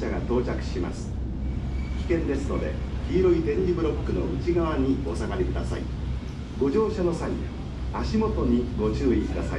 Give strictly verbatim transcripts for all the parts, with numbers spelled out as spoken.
車が到着します。危険ですので黄色い点字ブロックの内側にお下がりください。ご乗車の際、足元にご注意ください。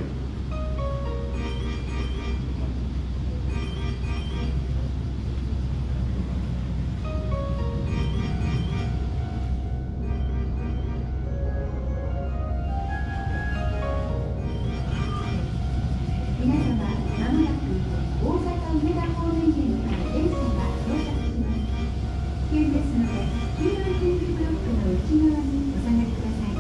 皆様、まもなく大阪梅田方面へ向かう電車が到着します。危険ですので、黄色い点字ブロックの内側にお下がりください。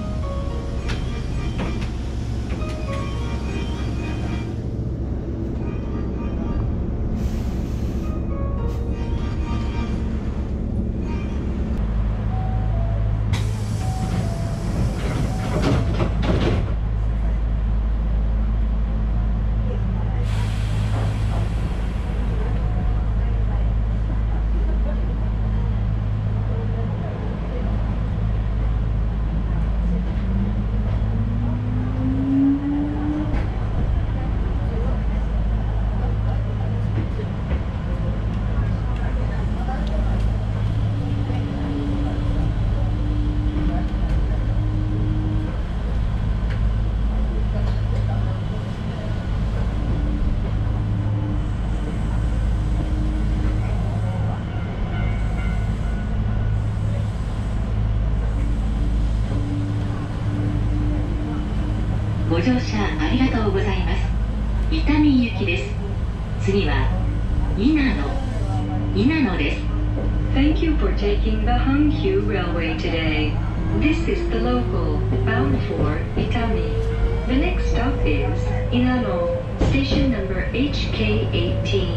ご乗車ありがとうございます。伊丹行きです。次は稲野稲野です。 Thank you for taking the Hankyu Railway today. This is the local bound for Itami. The next stop is Inano, station number H K eighteen.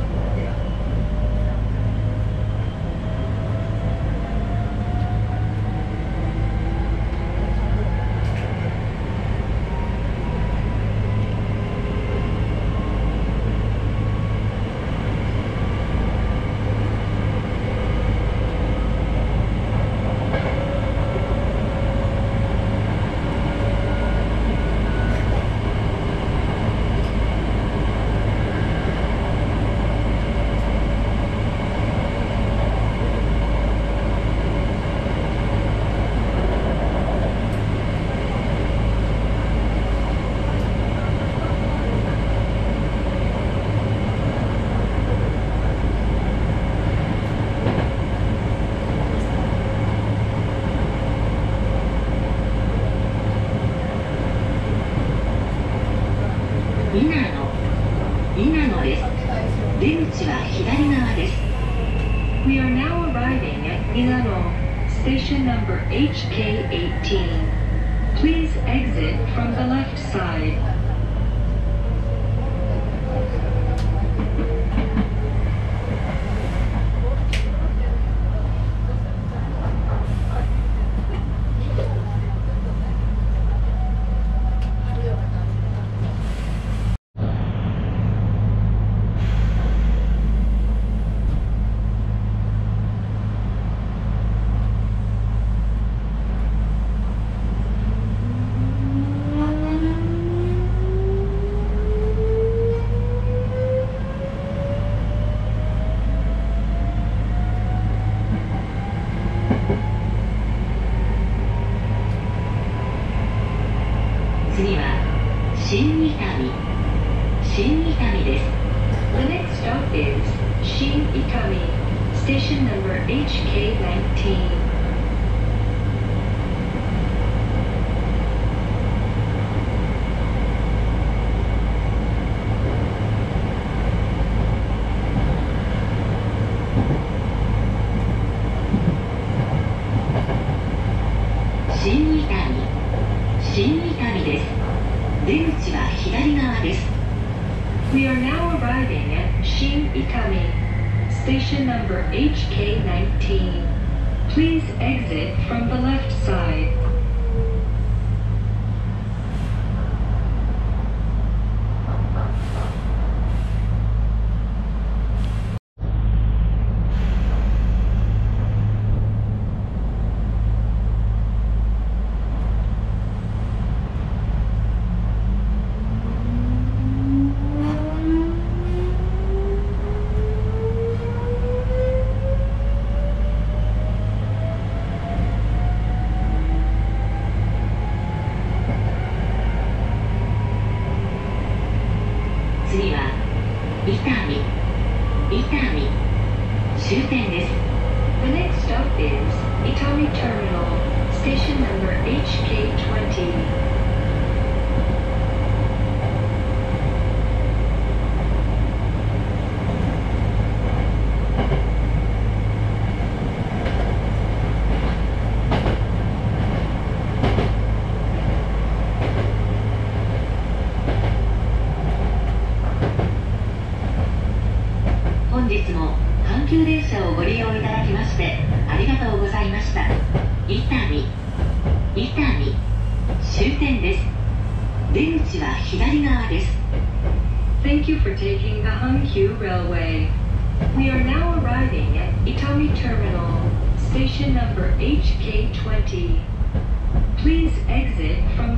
稲野稲野です。出口は左側です。 We are now arriving at Inano, station number H K eighteen. Please exit from the left side. 次は新伊丹新伊丹です。 The next stop is 新伊丹 station number H K nineteen. 新伊丹新伊丹です。出口は左側です。 We are now arriving at 新伊丹 station number H K nineteen. Please exit from the left side. ご終点です。出口は左側です。Thank you for taking the Hankyu Railway. We are now arriving at Itami Terminal, station number H K twenty. Please exit from